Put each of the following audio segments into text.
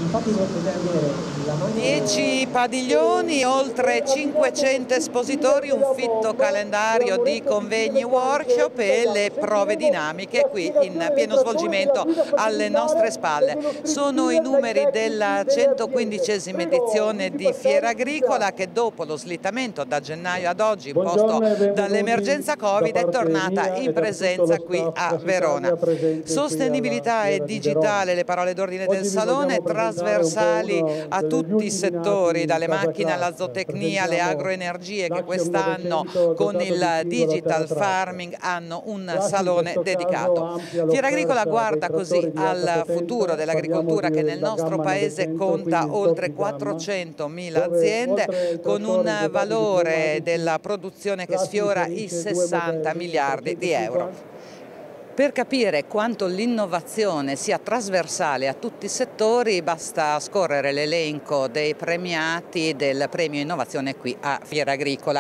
infatti potete avere la maglia 10 padiglioni, oltre 500 espositori, un fitto calendario di convegni workshop e le prove dinamiche qui in pieno svolgimento alle nostre spalle. Sono i numeri della 115esima edizione di Fiera Agricola che dopo lo slittamento da gennaio ad oggi imposto dall'emergenza Covid è tornata in presenza qui a Verona. Sostenibilità e digitale, le parole d'ordine del salone, trasversali a tutti i settori, dalle macchine alla zootecnia, alle agroenergie che quest'anno con il digital farming hanno un salone dedicato. Fiera Agricola guarda così al futuro dell'agricoltura che nel nostro paese conta oltre 400.000 aziende con un valore della produzione che sfiora i 60 miliardi di euro. Per capire quanto l'innovazione sia trasversale a tutti i settori basta scorrere l'elenco dei premiati del premio innovazione qui a Fiera Agricola.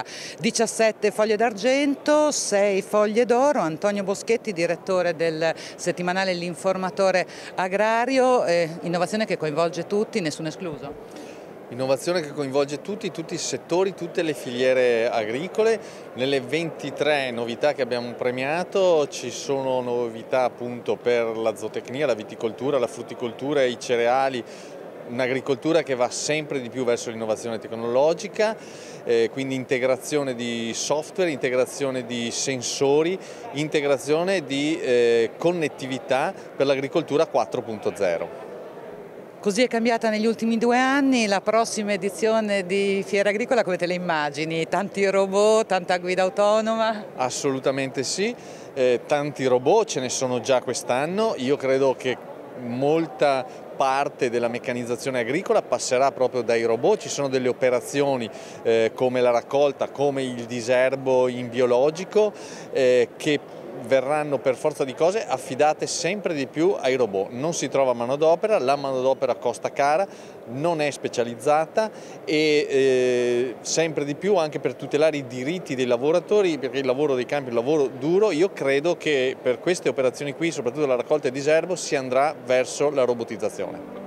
17 foglie d'argento, 6 foglie d'oro. Antonio Boschetti, direttore del settimanale L'Informatore Agrario, innovazione che coinvolge tutti, nessuno escluso. Innovazione che coinvolge tutti i settori, tutte le filiere agricole. Nelle 23 novità che abbiamo premiato ci sono novità appunto per la zootecnia, la viticoltura, la frutticoltura e i cereali, un'agricoltura che va sempre di più verso l'innovazione tecnologica, quindi integrazione di software, integrazione di sensori, integrazione di connettività per l'agricoltura 4.0. Così è cambiata negli ultimi 2 anni. La prossima edizione di Fiera Agricola come te le immagini? Tanti robot, tanta guida autonoma? Assolutamente sì, tanti robot ce ne sono già quest'anno. Io credo che molta parte della meccanizzazione agricola passerà proprio dai robot. Ci sono delle operazioni come la raccolta, come il diserbo in biologico che verranno per forza di cose affidate sempre di più ai robot. Non si trova manodopera, la manodopera costa cara, non è specializzata e sempre di più anche per tutelare i diritti dei lavoratori, perché il lavoro dei campi è un lavoro duro. Io credo che per queste operazioni qui, soprattutto la raccolta e il diserbo, si andrà verso la robotizzazione.